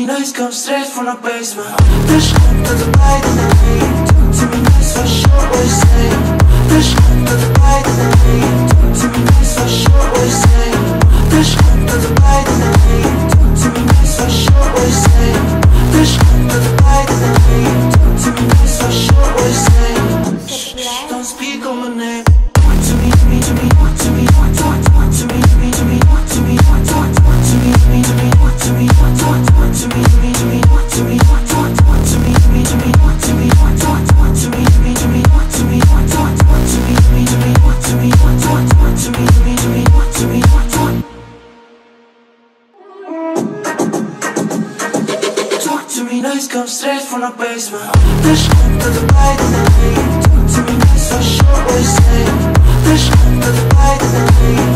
me nice, come straight from the basement. Push up to the right of the night. Talk to me nice, for sure what you say. Push up to the right of the night. Talk to me nice, for sure what you say. Push up to the right of the night. Talk to me nice, for sure what you say. Push up to the right of the night. Talk to me nice, for sure what you say. Shh, don't speak on my name. Talk to me, to me, to me, talk to me, talk to me, to me, to me, talk to me, talk to me, to me, to me, talk to me, talk to me, to me, to me, talk to me, talk to me, to me, to me, talk to me, talk to me, to me, to me, talk to me, talk to me, to me, to me, talk to me, talk to me, to me, to me, talk to me, talk to me nice, come straight from the basement. Push up to the right of the night. Talk to me nice, for sure what you say. Push up to the right of the night.